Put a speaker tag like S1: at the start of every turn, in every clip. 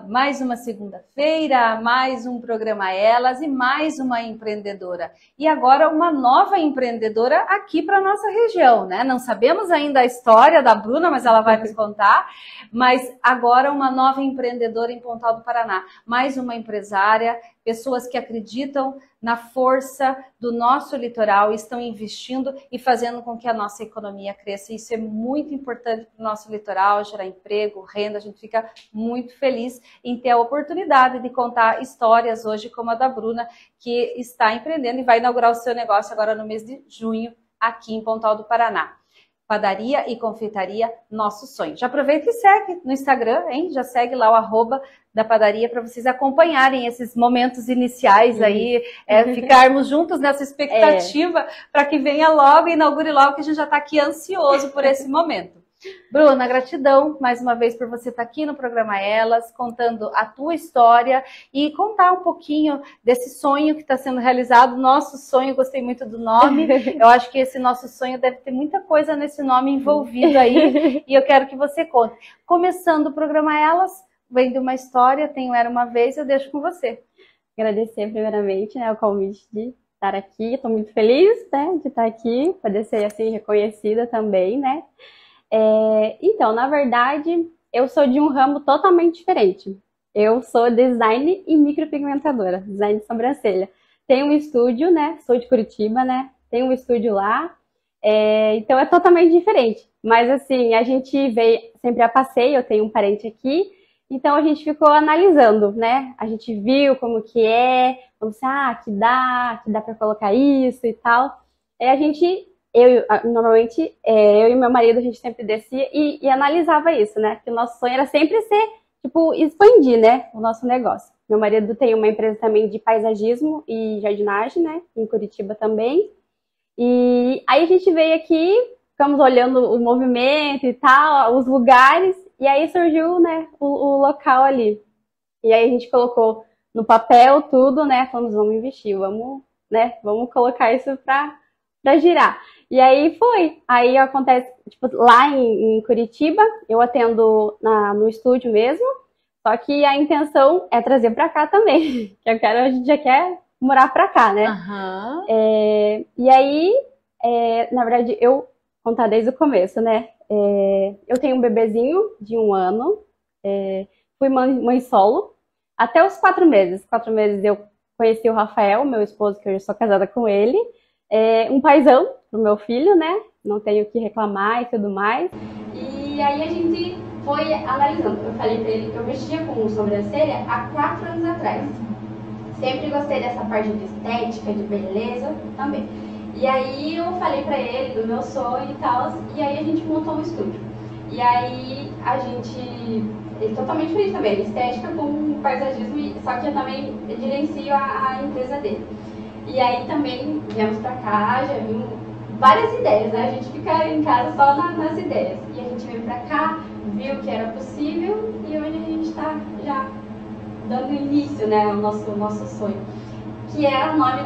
S1: mais uma segunda-feira, mais um programa Elas e mais uma empreendedora. E agora uma nova empreendedora aqui para nossa região, né? Não sabemos ainda a história da Bruna, mas ela vai nos contar. Mas agora uma nova empreendedora em Pontal do Paraná. Mais uma empresária, pessoas que acreditam na força do nosso litoral, estão investindo e fazendo com que a nossa economia cresça. Isso é muito importante para o nosso litoral, gerar emprego, renda. A gente fica muito feliz em ter a oportunidade de contar histórias hoje como a da Bruna, que está empreendendo e vai inaugurar o seu negócio agora no mês de junho, aqui em Pontal do Paraná. Padaria e confeitaria Nosso Sonho. Já aproveita e segue no Instagram, hein? Já segue lá o @ da padaria para vocês acompanharem esses momentos iniciais aí, ficarmos juntos nessa expectativa para que venha logo e inaugure logo, que a gente já está aqui ansioso por esse momento. Bruna, gratidão mais uma vez por você estar aqui no programa Elas, contando a tua história e contar um pouquinho desse sonho que está sendo realizado. Nosso sonho, gostei muito do nome. Eu acho que esse nosso sonho deve ter muita coisa nesse nome envolvido aí e eu quero que você conte. Começando o programa Elas, vem de uma história, tem Era Uma Vez, eu deixo com você.
S2: Agradecer primeiramente, né, o convite de estar aqui. Estou muito feliz, né, de estar aqui, poder ser assim reconhecida também, né. Então, na verdade, eu sou de um ramo totalmente diferente. Eu sou design e micropigmentadora, design de sobrancelha. Tenho um estúdio, né? Sou de Curitiba, né? Tenho um estúdio lá. Então é totalmente diferente. Mas assim, a gente veio sempre a passeio, eu tenho um parente aqui, então a gente ficou analisando, né? A gente viu como que é, como se, que dá para colocar isso e tal. Normalmente, eu e meu marido, a gente sempre descia e analisava isso, né? Que o nosso sonho era sempre ser, tipo, expandir, né? O nosso negócio. Meu marido tem uma empresa também de paisagismo e jardinagem, né? Em Curitiba também. E aí a gente veio aqui, ficamos olhando o movimento e tal, os lugares, e aí surgiu, né, o local ali. E aí a gente colocou no papel tudo, né? Falamos, vamos investir, vamos colocar isso pra girar. E aí foi. Aí acontece, tipo, lá em Curitiba, eu atendo no estúdio mesmo, só que a intenção é trazer pra cá também. A gente já quer morar pra cá, né?
S1: Uhum.
S2: E aí, na verdade, eu contar desde o começo, né? Eu tenho um bebezinho de 1 ano, fui mãe solo, até os 4 meses. 4 meses eu conheci o Rafael, meu esposo, que eu já sou casada com ele. Um paizão pro meu filho, né? Não tenho o que reclamar e tudo mais. E aí a gente foi analisando. Eu falei pra ele que eu mexia com sobrancelha há 4 anos atrás. Sempre gostei dessa parte de estética, de beleza também. E aí eu falei pra ele do meu sonho e tal, e aí a gente montou um estúdio. E aí ele totalmente feliz também, estética com paisagismo, só que eu também gerencio a empresa dele. E aí também viemos pra cá, já vimos várias ideias, né? A gente fica em casa só nas ideias. E a gente veio pra cá, viu que era possível e hoje a gente tá já dando início, né, ao nosso sonho. Que é o nome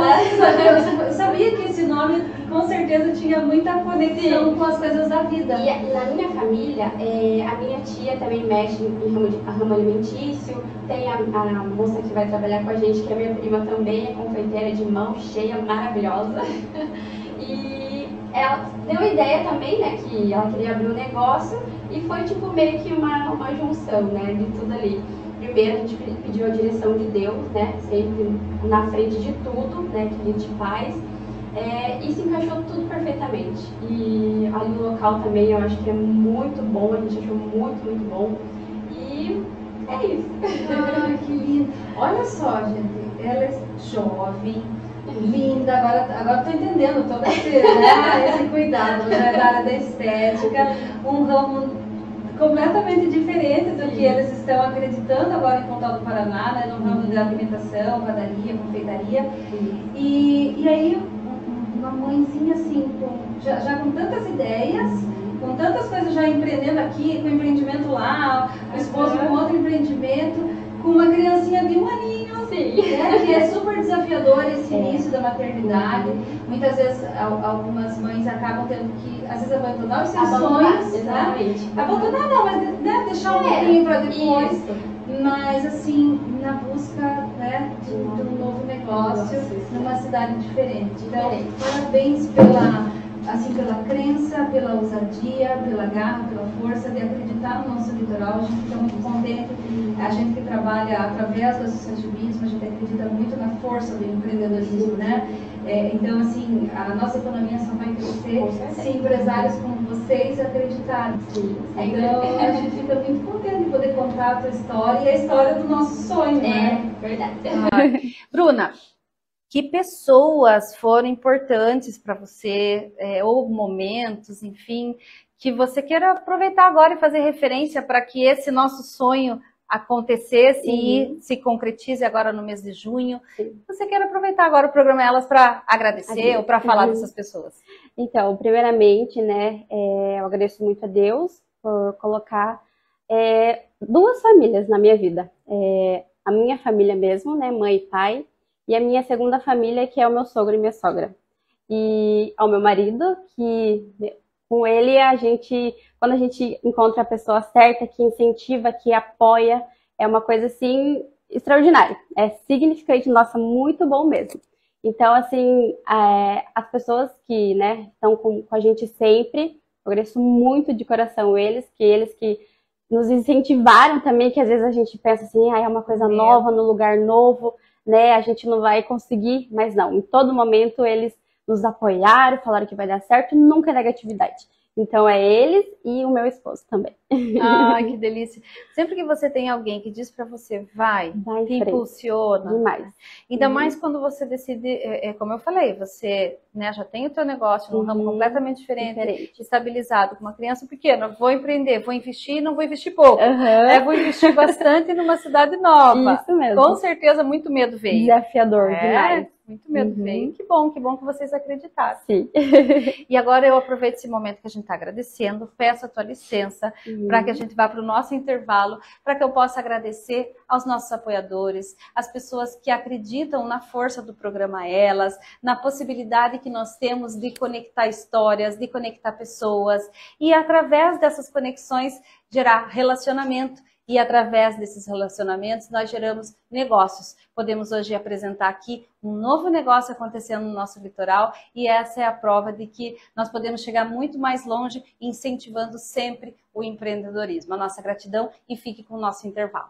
S3: Eu sabia que esse nome com certeza tinha muita conexão com as coisas da vida.
S2: E na minha família, a minha tia também mexe em ramo alimentício, tem a moça que vai trabalhar com a gente, que é minha prima também, é confeiteira de mão cheia, maravilhosa. E ela deu a ideia também, né, que ela queria abrir um negócio e foi tipo meio que uma junção, né, de tudo ali. Primeiro a gente pediu a direção de Deus, né, sempre na frente de tudo, né, que a gente faz, e se encaixou tudo perfeitamente. E ali o local também eu acho que é muito bom, a gente achou muito, muito bom. E é isso.
S3: Ai, que lindo. Olha só, gente, ela é jovem, linda, agora tô entendendo todo esse cuidado, né, da área da estética, um ramo completamente diferente do que eles estão acreditando agora em Pontal do Paraná, né, no ramo da alimentação, padaria, confeitaria. E aí, uma mãezinha assim, já com tantas ideias, com tantas coisas já empreendendo aqui, com empreendimento lá, o esposo com outro empreendimento, com uma criancinha de 1 aninho, né, que é super desafiador esse início da maternidade. Muitas vezes algumas mães acabam tendo que, às vezes, abandonar os seus sonhos,
S2: exatamente.
S3: Abandonar não, mas né, deixar um pouquinho para depois. mas assim, na busca, né, de um novo negócio numa cidade diferente. Então, parabéns pela crença, pela ousadia, pela garra, pela força de acreditar no nosso litoral. A gente fica muito contente. A gente que trabalha através do associativismo, a gente acredita muito na força do empreendedorismo, né? Então, assim, a nossa economia só vai crescer se empresários como vocês acreditarem. Então, a gente fica muito contente de poder contar a tua história e a história do nosso sonho, né?
S2: Verdade.
S1: Bruna, que pessoas foram importantes para você, ou momentos, enfim, que você queira aproveitar agora e fazer referência para que esse nosso sonho acontecesse e se concretize agora no mês de junho. Você quer aproveitar agora o programa Elas para agradecer ou para falar dessas pessoas?
S2: Então, primeiramente, né, eu agradeço muito a Deus por colocar duas famílias na minha vida. A minha família mesmo, né, mãe e pai, e a minha segunda família, que é o meu sogro e minha sogra. E ao meu marido, que com ele quando a gente encontra a pessoa certa, que incentiva, que apoia, é uma coisa assim extraordinária. É significante, nossa, muito bom mesmo. Então, assim, as pessoas que, né, estão com a gente sempre, eu agradeço muito de coração eles que nos incentivaram também, que às vezes a gente pensa assim, é uma coisa nova, no lugar novo, né, a gente não vai conseguir, mas não, em todo momento eles nos apoiaram, falaram que vai dar certo, nunca é negatividade. Então é eles e o meu esposo também.
S1: Ai, que delícia. Sempre que você tem alguém que diz pra você, vai te impulsiona.
S2: Demais.
S1: Ainda mais quando você decide, como eu falei, você, né, já tem o teu negócio num ramo completamente diferente, estabilizado, com uma criança pequena, vou empreender, vou investir, não vou investir pouco. Vou investir bastante numa cidade nova.
S2: Isso mesmo.
S1: Com certeza muito medo veio.
S2: Desafiador demais.
S1: Muito medo veio. Que bom que vocês acreditaram.
S2: Sim.
S1: E agora eu aproveito esse momento que a gente está agradecendo, peço a tua licença para que a gente vá para o nosso intervalo, para que eu possa agradecer aos nossos apoiadores, as pessoas que acreditam na força do programa Elas, na possibilidade que nós temos de conectar histórias, de conectar pessoas e através dessas conexões gerar relacionamento. E através desses relacionamentos nós geramos negócios. Podemos hoje apresentar aqui um novo negócio acontecendo no nosso litoral e essa é a prova de que nós podemos chegar muito mais longe incentivando sempre o empreendedorismo. A nossa gratidão e fique com o nosso intervalo.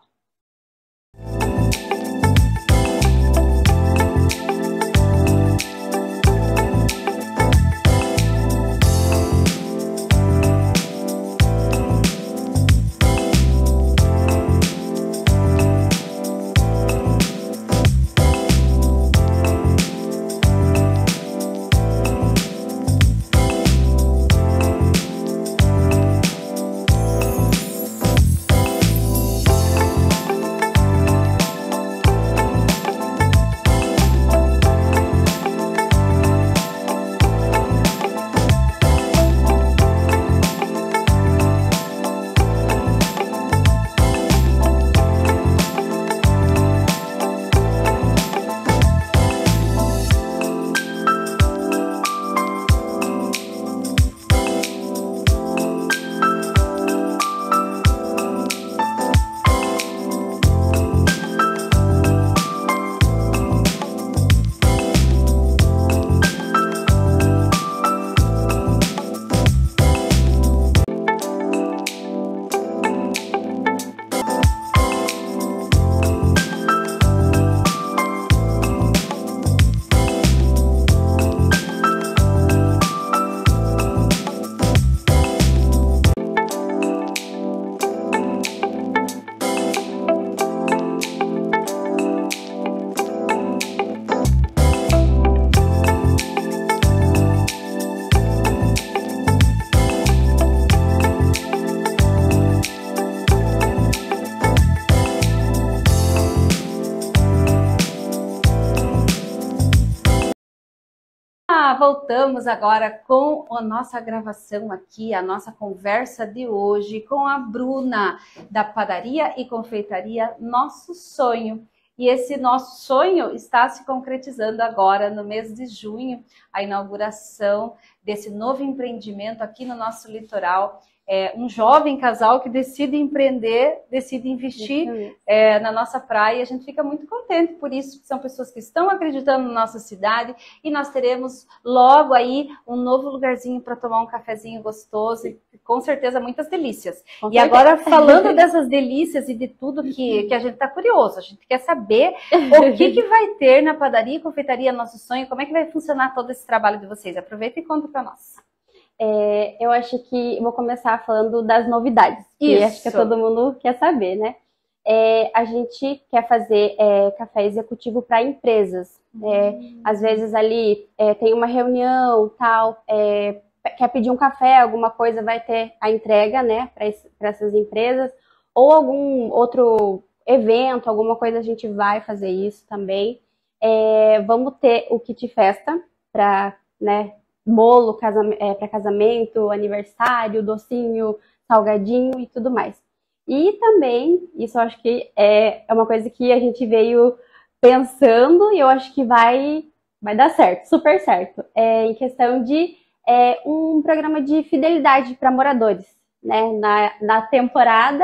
S1: Voltamos agora com a nossa gravação aqui, a nossa conversa de hoje com a Bruna, da Padaria e Confeitaria Nosso Sonho. E esse nosso sonho está se concretizando agora no mês de junho, a inauguração desse novo empreendimento aqui no nosso litoral. um jovem casal que decide empreender, decide investir na nossa praia. A gente fica muito contente por isso, que são pessoas que estão acreditando na nossa cidade, e nós teremos logo aí um novo lugarzinho para tomar um cafezinho gostoso e com certeza muitas delícias. E agora, falando dessas delícias e de tudo que a gente está curioso, a gente quer saber o que vai ter na padaria e confeitaria Nosso Sonho, como é que vai funcionar todo esse trabalho de vocês. Aproveita e conta para nós.
S2: Eu acho que vou começar falando das novidades, que acho que todo mundo quer saber, né? A gente quer fazer café executivo para empresas. Às vezes ali tem uma reunião, tal, quer pedir um café, alguma coisa, vai ter a entrega, né, para essas empresas, ou algum outro evento, alguma coisa, a gente vai fazer isso também. Vamos ter o kit festa para, né, bolo para casamento, aniversário, docinho, salgadinho e tudo mais. E também, isso eu acho que é uma coisa que a gente veio pensando e eu acho que vai dar certo, super certo. Em questão de um programa de fidelidade para moradores, né? Na temporada,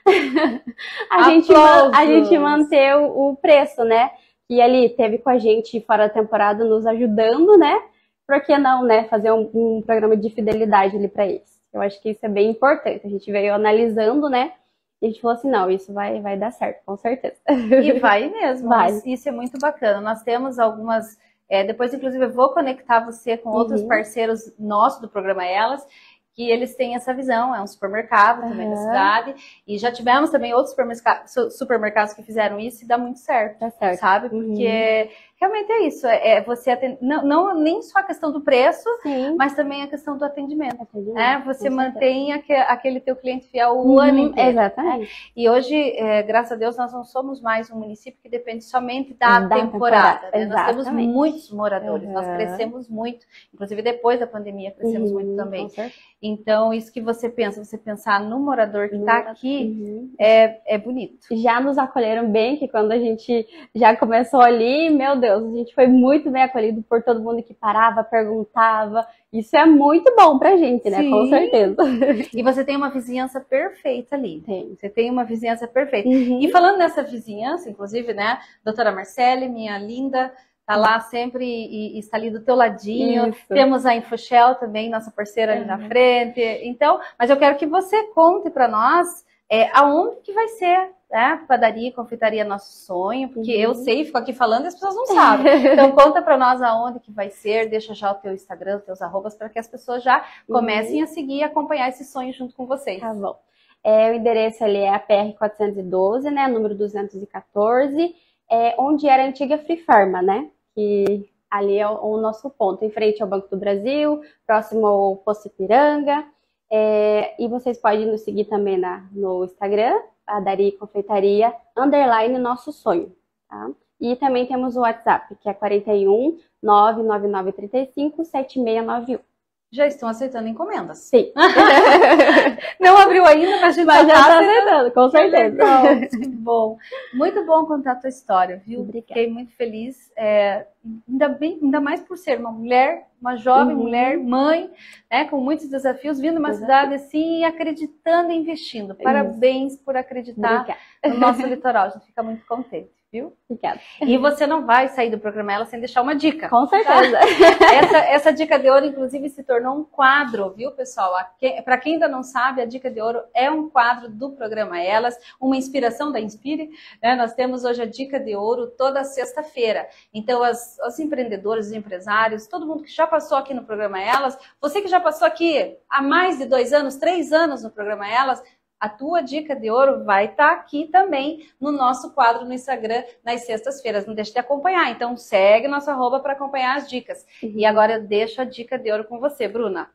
S2: a gente manter o preço, né? E ali teve com a gente fora da temporada nos ajudando, né? Por que não, né, fazer um programa de fidelidade ali para eles? Eu acho que isso é bem importante. A gente veio analisando, né? E a gente falou assim, não, isso vai dar certo, com certeza.
S1: E vai mesmo.
S2: Vai.
S1: Isso é muito bacana. Nós temos algumas... depois, inclusive, eu vou conectar você com outros parceiros nossos do programa Elas, que eles têm essa visão, é um supermercado também da cidade, e já tivemos também outros supermercados que fizeram isso e dá muito certo, sabe? Porque realmente é isso, você atende, não nem só a questão do preço, mas também a questão do atendimento. Você mantém aquele teu cliente fiel o ano inteiro.
S2: Exatamente.
S1: E hoje, graças a Deus, nós não somos mais um município que depende somente da temporada. Né? Nós temos muitos moradores, nós crescemos muito, inclusive depois da pandemia crescemos muito também. Então, isso que você pensar no morador que está aqui, é bonito.
S2: Já nos acolheram bem, que quando a gente já começou ali, meu Deus, a gente foi muito bem acolhido por todo mundo que parava, perguntava. Isso é muito bom pra gente, né? Sim. Com certeza.
S1: E você tem uma vizinhança perfeita ali. Você tem uma vizinhança perfeita. E falando nessa vizinhança, inclusive, né, doutora Marcele, minha linda, tá lá sempre e está ali do teu ladinho. Isso. Temos a InfoShell também, nossa parceira ali na frente. Então, mas eu quero que você conte para nós aonde que vai ser, né? Padaria e confeitaria Nosso Sonho, porque eu sei, fico aqui falando e as pessoas não sabem. Então conta para nós aonde que vai ser, deixa já o teu Instagram, os teus arrobas, para que as pessoas já comecem a seguir e acompanhar esse sonho junto com vocês.
S2: Tá bom. O endereço ali é a PR 412, né? Número 214. Onde era a antiga Free Pharma, né? Que ali é o nosso ponto, em frente ao Banco do Brasil, próximo ao Posto Ipiranga. E vocês podem nos seguir também no Instagram, Padaria e Confeitaria, _ Nosso Sonho. Tá? E também temos o WhatsApp, que é 41 99935 7691.
S1: Já estão aceitando encomendas.
S2: Sim.
S1: Não abriu ainda, mas já
S2: está aceitando, com certeza.
S1: Que bom. Muito bom contar a tua história, viu?
S2: Obrigada.
S1: Fiquei muito feliz. Ainda mais por ser uma mulher, uma jovem mulher, mãe, né, com muitos desafios, vindo uma cidade assim, acreditando e investindo. Parabéns por acreditar no nosso litoral. A gente fica muito contente. Viu?
S2: Obrigada.
S1: E você não vai sair do programa Ela sem deixar uma dica.
S2: Com certeza.
S1: Essa dica de ouro, inclusive, se tornou um quadro, viu, pessoal? Para quem ainda não sabe, a dica de ouro é um quadro do programa Elas, uma inspiração da Inspire. Né? Nós temos hoje a dica de ouro toda sexta-feira. Então, as empreendedoras, os empresários, todo mundo que já passou aqui no programa Elas, você que já passou aqui há mais de 2 anos, 3 anos no programa Elas, a tua dica de ouro vai estar aqui também no nosso quadro no Instagram nas sextas-feiras. Não deixe de acompanhar. Então, segue nosso arroba para acompanhar as dicas. E agora eu deixo a dica de ouro com você, Bruna.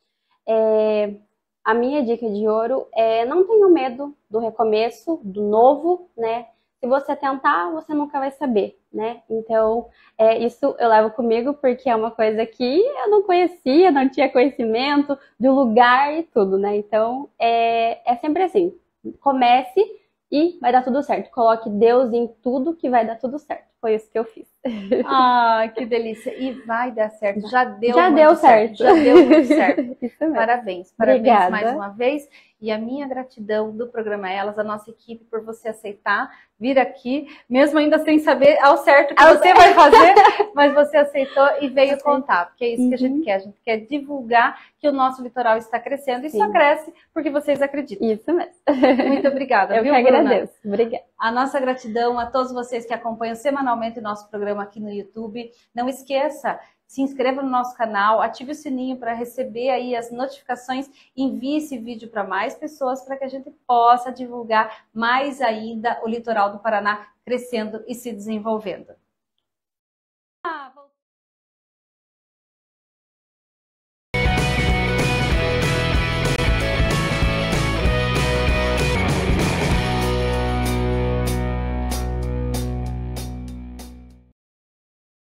S2: A minha dica de ouro é não tenha medo do recomeço, do novo, né? Se você tentar, você nunca vai saber, né? Então, isso eu levo comigo porque é uma coisa que eu não conhecia, não tinha conhecimento do lugar e tudo, né? Então, é sempre assim. Comece e vai dar tudo certo. Coloque Deus em tudo que vai dar tudo certo. foi isso que eu fiz.
S1: Ah, que delícia. E vai dar certo. Já deu
S2: Já
S1: muito
S2: deu certo.
S1: Já deu muito certo.
S2: Isso mesmo.
S1: Parabéns
S2: Obrigada.
S1: mais uma vez. E a minha gratidão do programa Elas, a nossa equipe, por você aceitar vir aqui, mesmo ainda sem saber ao certo o que você vai fazer, mas você aceitou e veio contar, porque é isso que a gente quer. A gente quer divulgar que o nosso litoral está crescendo e só cresce porque vocês acreditam.
S2: Isso mesmo.
S1: Muito obrigada.
S2: Eu
S1: viu,
S2: que
S1: Bruna?
S2: agradeço. Obrigada.
S1: A nossa gratidão a todos vocês que acompanham semanalmente o nosso programa aqui no YouTube. Não esqueça, se inscreva no nosso canal, ative o sininho para receber aí as notificações, envie esse vídeo para mais pessoas para que a gente possa divulgar mais ainda o litoral do Paraná crescendo e se desenvolvendo.